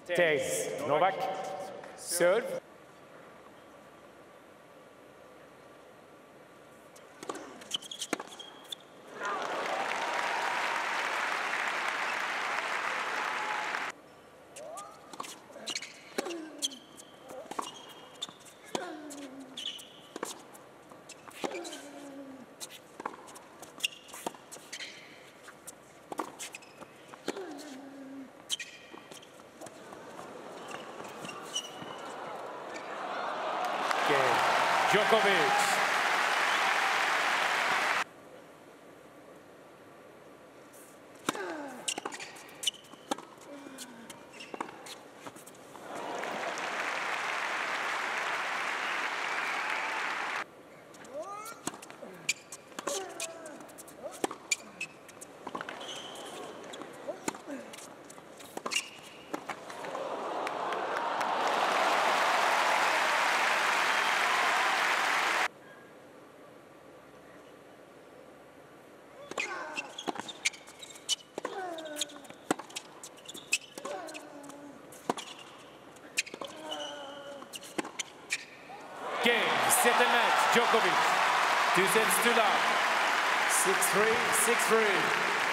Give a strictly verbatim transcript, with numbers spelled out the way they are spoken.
Tails. Novak. Serve. Djokovic. Game, set and match, Djokovic. Two sets to love. six three, six three.